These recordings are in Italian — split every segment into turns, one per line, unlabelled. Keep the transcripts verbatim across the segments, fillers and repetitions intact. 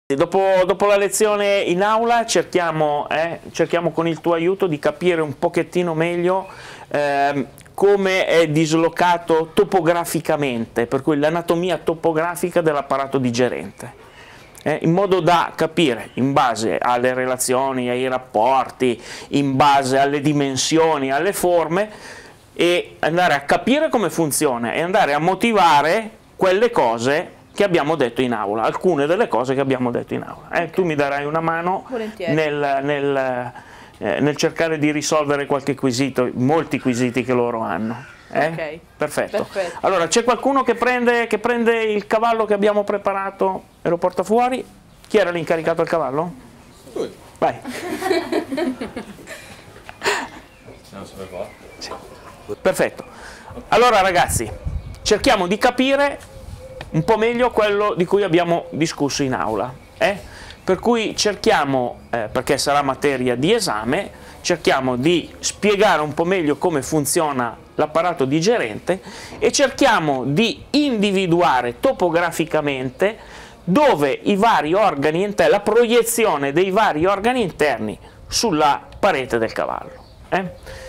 Dopo, dopo la lezione in aula cerchiamo, eh, cerchiamo con il tuo aiuto di capire un pochettino meglio eh, come è dislocato topograficamente, per cui l'anatomia topografica dell'apparato digerente, eh, in modo da capire, in base alle relazioni, ai rapporti, in base alle dimensioni, alle forme, e andare a capire come funziona e andare a motivare quelle cose che abbiamo detto in aula, alcune delle cose che abbiamo detto in aula. Eh, tu mi darai una mano nel, nel, eh, nel cercare di risolvere qualche quesito, molti quesiti che loro hanno. Eh? Ok. Perfetto. Perfetto. Allora, c'è qualcuno che prende, che prende il cavallo che abbiamo preparato e lo porta fuori? Chi era l'incaricato del cavallo? Lui. Vai. Sì. Perfetto. Allora ragazzi, cerchiamo di capire un po' meglio quello di cui abbiamo discusso in aula, eh? Per cui cerchiamo, eh, perché sarà materia di esame, cerchiamo di spiegare un po' meglio come funziona l'apparato digerente e cerchiamo di individuare topograficamente dove i vari organi interni, la proiezione dei vari organi interni sulla parete del cavallo. Eh?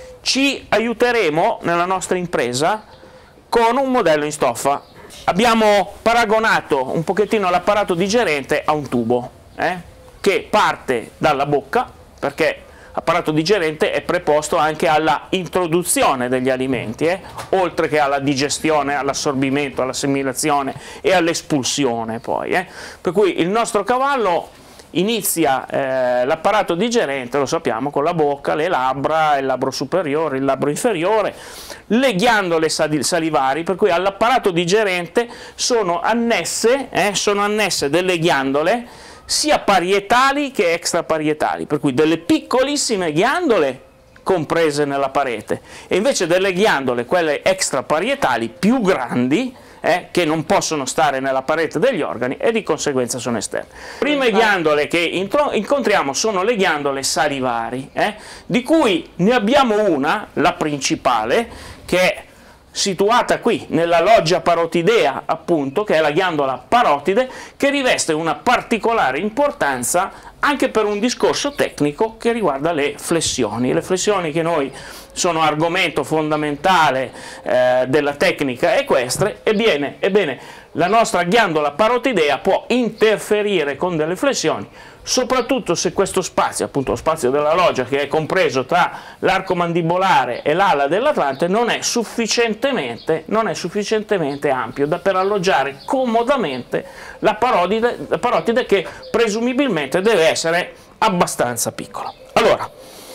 Ci aiuteremo nella nostra impresa con un modello in stoffa. Abbiamo paragonato un pochettino l'apparato digerente a un tubo, eh, che parte dalla bocca, perché l'apparato digerente è preposto anche alla introduzione degli alimenti, eh, oltre che alla digestione, all'assorbimento, all'assimilazione e all'espulsione poi. Eh. Per cui il nostro cavallo inizia eh, l'apparato digerente, lo sappiamo, con la bocca, le labbra, il labbro superiore, il labbro inferiore, le ghiandole salivari, per cui all'apparato digerente sono annesse, eh, sono annesse delle ghiandole sia parietali che extraparietali, per cui delle piccolissime ghiandole comprese nella parete e invece delle ghiandole, quelle extraparietali, più grandi, Eh, che non possono stare nella parete degli organi e di conseguenza sono esterne. Le prime ghiandole che incontriamo sono le ghiandole salivari, eh, di cui ne abbiamo una, la principale, che è situata qui nella loggia parotidea, appunto, che è la ghiandola parotide, che riveste una particolare importanza anche per un discorso tecnico che riguarda le flessioni. Le flessioni che noi sono argomento fondamentale eh, della tecnica equestre, ebbene, ebbene la nostra ghiandola parotidea può interferire con delle flessioni, soprattutto se questo spazio, appunto lo spazio della loggia che è compreso tra l'arco mandibolare e l'ala dell'atlante, non è sufficientemente, non è sufficientemente ampio da per alloggiare comodamente la parotide, la parotide che presumibilmente deve essere abbastanza piccola. Allora,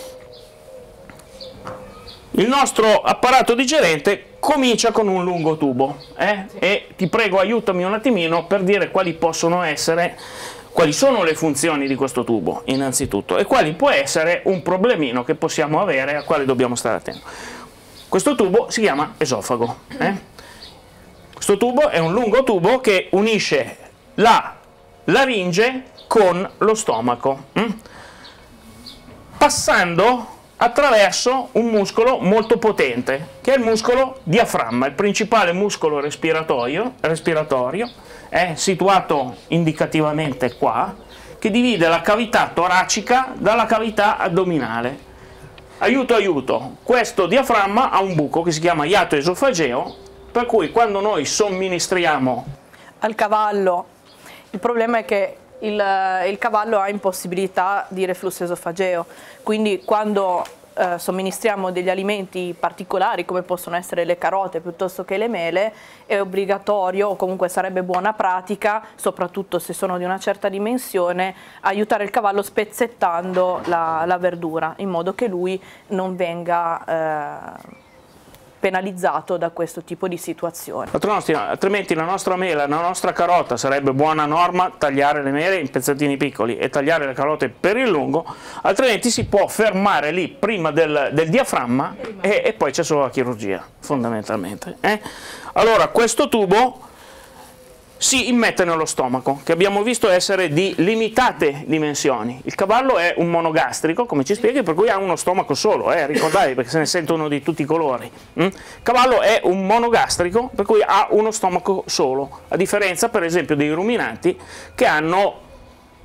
il nostro apparato digerente comincia con un lungo tubo, eh? Sì. E ti prego aiutami un attimino per dire quali possono essere, quali sono le funzioni di questo tubo innanzitutto e quali può essere un problemino che possiamo avere a quale dobbiamo stare attenti. Questo tubo si chiama esofago, eh? Questo tubo è un lungo tubo che unisce la laringe con lo stomaco, hm? passando attraverso un muscolo molto potente, che è il muscolo diaframma, il principale muscolo respiratorio, respiratorio è situato indicativamente qua, che divide la cavità toracica dalla cavità addominale. Aiuto, aiuto, questo diaframma ha un buco che si chiama iato esofageo, per cui quando noi somministriamo
al cavallo, il problema è che Il, il cavallo ha impossibilità di reflusso esofageo, quindi quando eh, somministriamo degli alimenti particolari come possono essere le carote piuttosto che le mele, è obbligatorio, o comunque sarebbe buona pratica, soprattutto se sono di una certa dimensione, aiutare il cavallo spezzettando la, la verdura, in modo che lui non venga eh, penalizzato da questo tipo di situazione.
Altrimenti la nostra mela, la nostra carota, sarebbe buona norma tagliare le mele in pezzettini piccoli e tagliare le carote per il lungo, altrimenti si può fermare lì prima del, del diaframma e, e poi c'è solo la chirurgia, fondamentalmente. Eh? Allora, questo tubo si immette nello stomaco, che abbiamo visto essere di limitate dimensioni. Il cavallo è un monogastrico, come ci spieghi, per cui ha uno stomaco solo, eh? Ricordatevi, perché se ne sentono di tutti i colori. Mm? Il cavallo è un monogastrico, per cui ha uno stomaco solo, a differenza per esempio dei ruminanti che hanno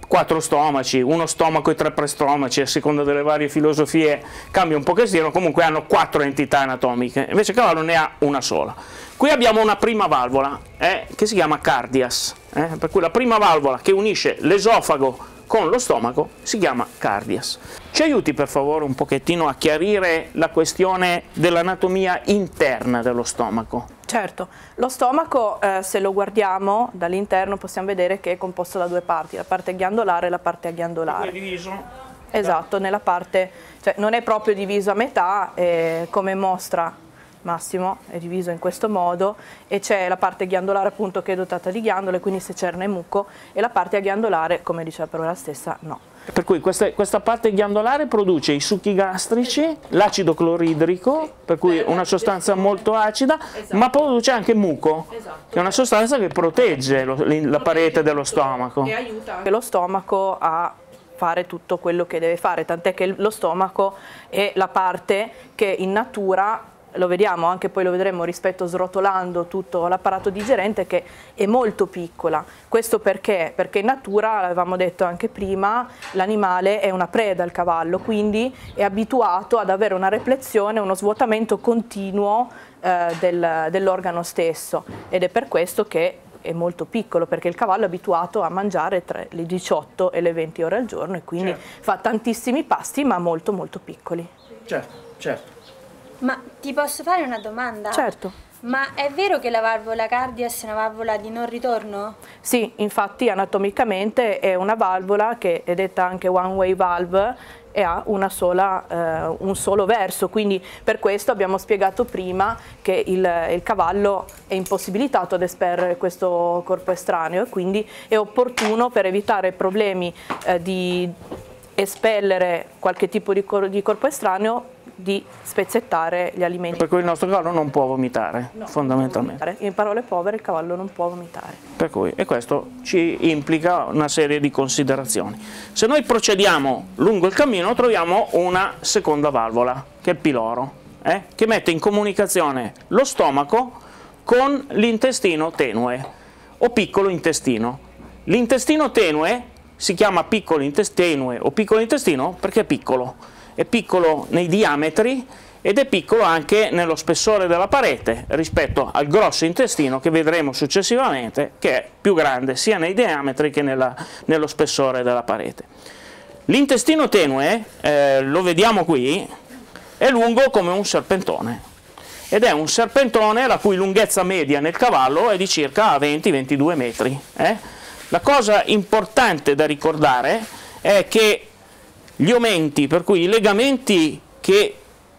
quattro stomaci, uno stomaco e tre prestomaci, a seconda delle varie filosofie cambia un pochettino, comunque hanno quattro entità anatomiche, invece il cavallo ne ha una sola. Qui abbiamo una prima valvola eh, che si chiama cardias, eh, per cui la prima valvola che unisce l'esofago con lo stomaco si chiama cardias. Ci aiuti per favore un pochettino a chiarire la questione dell'anatomia interna dello stomaco?
Certo, lo stomaco eh, se lo guardiamo dall'interno possiamo vedere che è composto da due parti, la parte ghiandolare e la parte aghiandolare.
È diviso?
Esatto, nella parte, cioè non è proprio diviso a metà, eh, come mostra Massimo, è diviso in questo modo e c'è la parte ghiandolare appunto che è dotata di ghiandole, quindi secerna e muco, e la parte aghiandolare, come dice la parola stessa, no.
Per cui questa, questa parte ghiandolare produce i succhi gastrici, l'acido cloridrico, sì, per cui una sostanza molto acida, esatto, ma produce anche muco, esatto, che è una sostanza che protegge lo, la parete dello stomaco.
E aiuta anche lo stomaco a fare tutto quello che deve fare, tant'è che lo stomaco è la parte che in natura, lo vediamo, anche poi lo vedremo rispetto srotolando tutto l'apparato digerente, che è molto piccola. Questo perché? Perché in natura, l'avevamo detto anche prima, l'animale è una preda, il cavallo, quindi è abituato ad avere una replezione, uno svuotamento continuo eh, del, dell'organo stesso, ed è per questo che è molto piccolo, perché il cavallo è abituato a mangiare tra le diciotto e le venti ore al giorno e quindi certo, fa tantissimi pasti ma molto molto piccoli.
Certo, certo.
Ma ti posso fare una domanda?
Certo.
Ma è vero che la valvola cardias è una valvola di non ritorno?
Sì, infatti anatomicamente è una valvola che è detta anche one way valve e ha una sola, eh, un solo verso, quindi per questo abbiamo spiegato prima che il, il cavallo è impossibilitato ad esperre questo corpo estraneo e quindi è opportuno, per evitare problemi eh, di espellere qualche tipo di, cor di corpo estraneo, di spezzettare gli alimenti.
Per cui il nostro cavallo non può vomitare, no, fondamentalmente.
Non può vomitare. In parole povere, il cavallo non può vomitare.
Per cui, e questo ci implica una serie di considerazioni. Se noi procediamo lungo il cammino troviamo una seconda valvola, che è il piloro, eh, che mette in comunicazione lo stomaco con l'intestino tenue, o piccolo intestino. L'intestino tenue si chiama piccolo intestino o piccolo intestino perché è piccolo. È piccolo nei diametri ed è piccolo anche nello spessore della parete rispetto al grosso intestino che vedremo successivamente, che è più grande sia nei diametri che nella, nello spessore della parete. L'intestino tenue, eh, lo vediamo qui, è lungo come un serpentone ed è un serpentone la cui lunghezza media nel cavallo è di circa venti ventidue metri. Eh? La cosa importante da ricordare è che gli omenti, per cui i legamenti che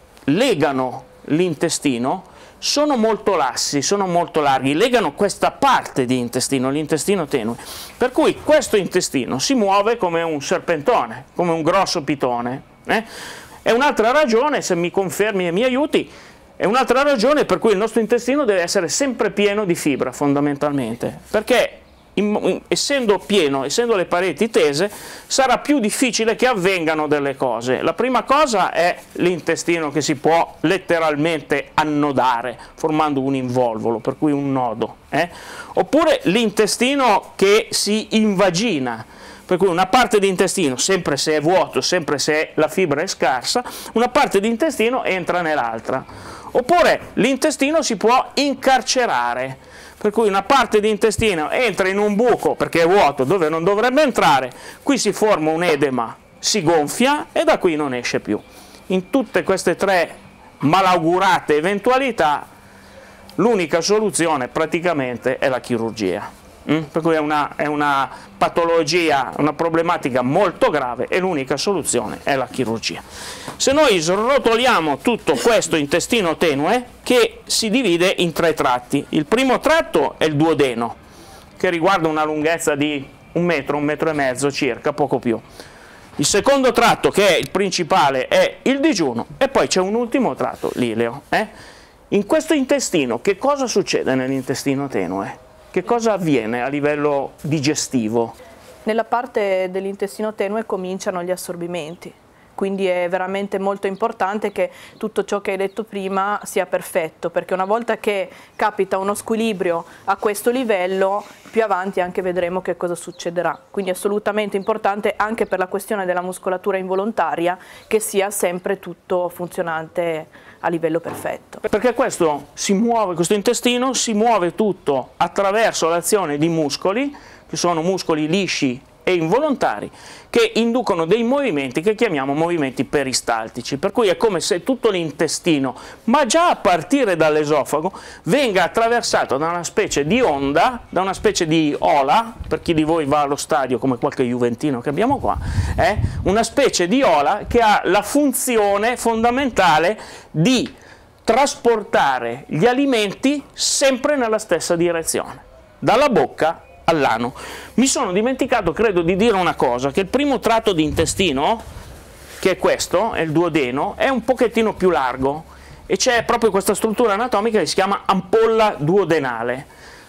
legano l'intestino, sono molto lassi, sono molto larghi, legano questa parte di intestino, l'intestino tenue, per cui questo intestino si muove come un serpentone, come un grosso pitone. Eh? È un'altra ragione, se mi confermi e mi aiuti, è un'altra ragione per cui il nostro intestino deve essere sempre pieno di fibra, fondamentalmente, perché In, in, essendo pieno, essendo le pareti tese, sarà più difficile che avvengano delle cose. La prima cosa è l'intestino che si può letteralmente annodare, formando un involvolo, per cui un nodo. Eh? Oppure l'intestino che si invagina, per cui una parte di intestino, sempre se è vuoto, sempre se la fibra è scarsa, una parte di intestino entra nell'altra. Oppure l'intestino si può incarcerare, per cui una parte di intestino entra in un buco perché è vuoto dove non dovrebbe entrare, qui si forma un edema, si gonfia e da qui non esce più. In tutte queste tre malaugurate eventualità l'unica soluzione praticamente è la chirurgia. Mm? Per cui è una, è una patologia, una problematica molto grave e l'unica soluzione è la chirurgia. Se noi srotoliamo tutto questo intestino tenue, che si divide in tre tratti, il primo tratto è il duodeno, che riguarda una lunghezza di un metro, un metro e mezzo circa, poco più. Il secondo tratto, che è il principale, è il digiuno, e poi c'è un ultimo tratto, l'ileo. Eh? In questo intestino, che cosa succede nell'intestino tenue? Che cosa avviene a livello digestivo?
Nella parte dell'intestino tenue cominciano gli assorbimenti, quindi è veramente molto importante che tutto ciò che hai detto prima sia perfetto, perché una volta che capita uno squilibrio a questo livello, più avanti anche vedremo che cosa succederà. Quindi è assolutamente importante anche per la questione della muscolatura involontaria che sia sempre tutto funzionante a livello perfetto.
Perché questo si muove, questo intestino si muove tutto attraverso l'azione di muscoli, che sono muscoli lisci e involontari, che inducono dei movimenti che chiamiamo movimenti peristaltici, per cui è come se tutto l'intestino, ma già a partire dall'esofago, venga attraversato da una specie di onda, da una specie di ola, per chi di voi va allo stadio come qualche juventino che abbiamo qua, eh, una specie di ola che ha la funzione fondamentale di trasportare gli alimenti sempre nella stessa direzione, dalla bocca all'ano. Mi sono dimenticato, credo, di dire una cosa, che il primo tratto di intestino, che è questo, è il duodeno, è un pochettino più largo e c'è proprio questa struttura anatomica che si chiama ampolla duodenale,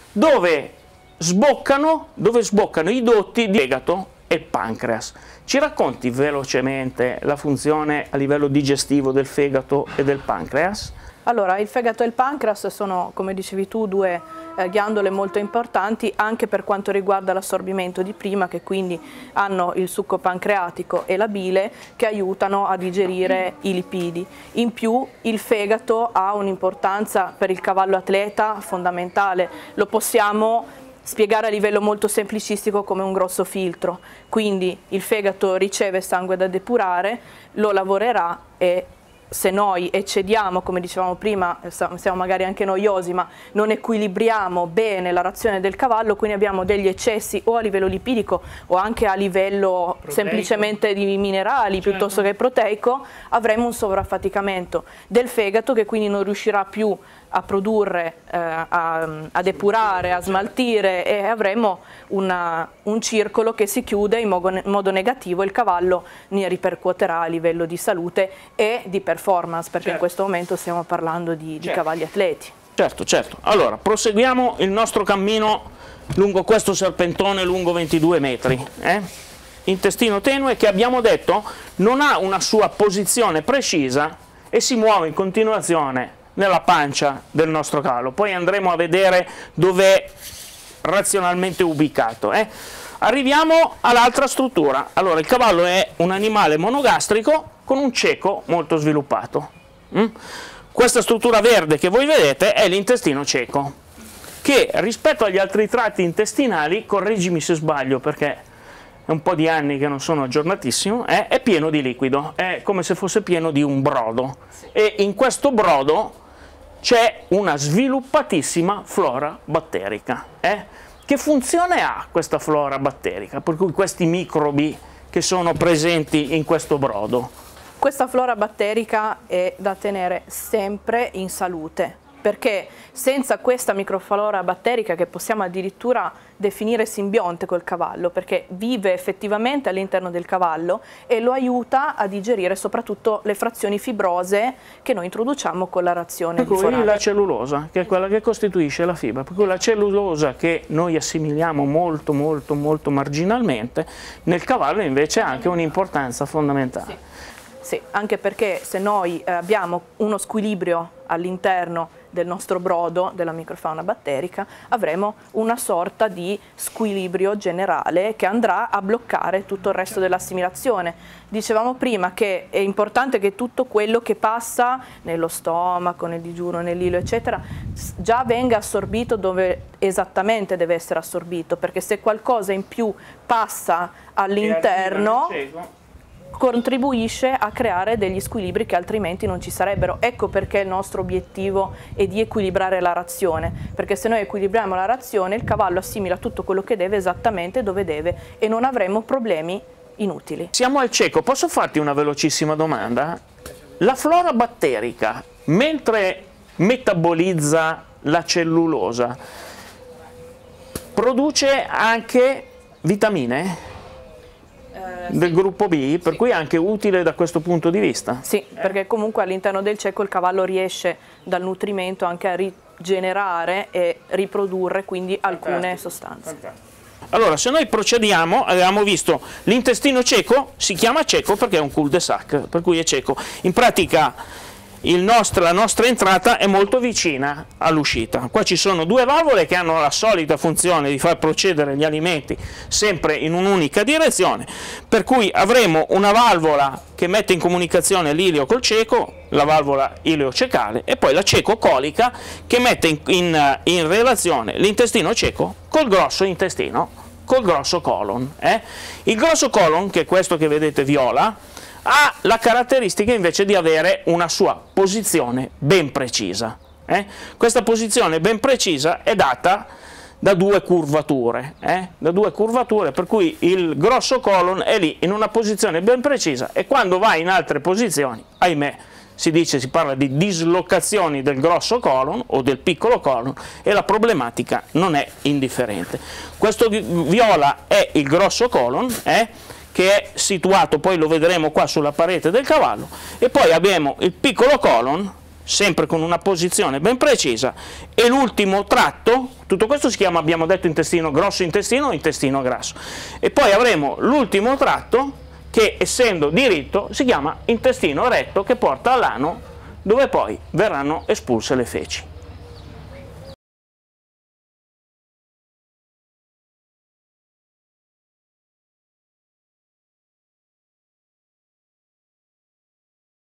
dove sboccano, dove sboccano i dotti di fegato e pancreas. Ci racconti velocemente la funzione a livello digestivo del fegato e del pancreas?
Allora, il fegato e il pancreas sono, come dicevi tu, due eh, ghiandole molto importanti anche per quanto riguarda l'assorbimento di prima, che quindi hanno il succo pancreatico e la bile che aiutano a digerire i lipidi. In più il fegato ha un'importanza per il cavallo atleta fondamentale, lo possiamo spiegare a livello molto semplicistico come un grosso filtro, quindi il fegato riceve sangue da depurare, lo lavorerà e se noi eccediamo, come dicevamo prima, siamo magari anche noiosi, ma non equilibriamo bene la razione del cavallo, quindi abbiamo degli eccessi o a livello lipidico o anche a livello proteico, semplicemente di minerali, certo, piuttosto che proteico, avremo un sovraffaticamento del fegato che quindi non riuscirà più a produrre, eh, a, a depurare, a smaltire e avremo una, un circolo che si chiude in modo, in modo negativo. Il cavallo ne ripercuoterà a livello di salute e di performance, perché certo, in questo momento stiamo parlando di, di certo, cavalli atleti.
Certo, certo. Allora, proseguiamo il nostro cammino lungo questo serpentone lungo ventidue metri. Eh? Intestino tenue che abbiamo detto non ha una sua posizione precisa e si muove in continuazione nella pancia del nostro cavallo. Poi andremo a vedere dove è razionalmente ubicato. Eh? Arriviamo all'altra struttura. Allora, il cavallo è un animale monogastrico con un cieco molto sviluppato. Mm? Questa struttura verde che voi vedete è l'intestino cieco, che rispetto agli altri tratti intestinali, correggimi se sbaglio perché è un po' di anni che non sono aggiornatissimo, eh, è pieno di liquido, è come se fosse pieno di un brodo. E in questo brodo c'è una sviluppatissima flora batterica. Eh? Che funzione ha questa flora batterica? Per cui questi microbi che sono presenti in questo brodo?
Questa flora batterica è da tenere sempre in salute, perché senza questa microflora batterica, che possiamo addirittura definire simbionte col cavallo, perché vive effettivamente all'interno del cavallo e lo aiuta a digerire soprattutto le frazioni fibrose che noi introduciamo con la razione.
Per cui la cellulosa, che è quella che costituisce la fibra, per cui la cellulosa che noi assimiliamo molto molto molto marginalmente, nel cavallo invece ha anche un'importanza fondamentale.
Sì. Sì, anche perché se noi eh, abbiamo uno squilibrio all'interno del nostro brodo, della microfauna batterica, avremo una sorta di squilibrio generale che andrà a bloccare tutto il resto dell'assimilazione. Dicevamo prima che è importante che tutto quello che passa nello stomaco, nel digiuno, nell'ilo, eccetera, già venga assorbito dove esattamente deve essere assorbito, perché se qualcosa in più passa all'interno contribuisce a creare degli squilibri che altrimenti non ci sarebbero. Ecco perché il nostro obiettivo è di equilibrare la razione, perché se noi equilibriamo la razione il cavallo assimila tutto quello che deve esattamente dove deve e non avremo problemi inutili.
Siamo al cieco, posso farti una velocissima domanda? La flora batterica, mentre metabolizza la cellulosa, produce anche vitamine del gruppo B, per sì, cui è anche utile da questo punto di vista?
Sì, perché comunque all'interno del cieco il cavallo riesce dal nutrimento anche a rigenerare e riprodurre quindi alcune Fantastico. sostanze. Fantastico.
Allora, se noi procediamo, avevamo visto l'intestino cieco, si chiama cieco perché è un cul-de-sac, per cui è cieco. In pratica il nostro, la nostra entrata è molto vicina all'uscita. Qua ci sono due valvole che hanno la solita funzione di far procedere gli alimenti sempre in un'unica direzione, per cui avremo una valvola che mette in comunicazione l'ileo col ceco, la valvola ileo-cecale, e poi la ceco-colica che mette in, in, in relazione l'intestino cieco col grosso intestino, col grosso colon. Eh? Il grosso colon, che è questo che vedete viola, ha la caratteristica invece di avere una sua posizione ben precisa. Eh? Questa posizione ben precisa è data da due curvature, eh? da due curvature, per cui il grosso colon è lì in una posizione ben precisa e quando va in altre posizioni, ahimè, si dice, si parla di dislocazioni del grosso colon o del piccolo colon e la problematica non è indifferente. Questo viola è il grosso colon, eh? che è situato, poi lo vedremo qua sulla parete del cavallo, e poi abbiamo il piccolo colon, sempre con una posizione ben precisa, e l'ultimo tratto, tutto questo si chiama, abbiamo detto, intestino grosso intestino o intestino grasso, e poi avremo l'ultimo tratto che, essendo diritto, si chiama intestino retto, che porta all'ano, dove poi verranno espulse le feci.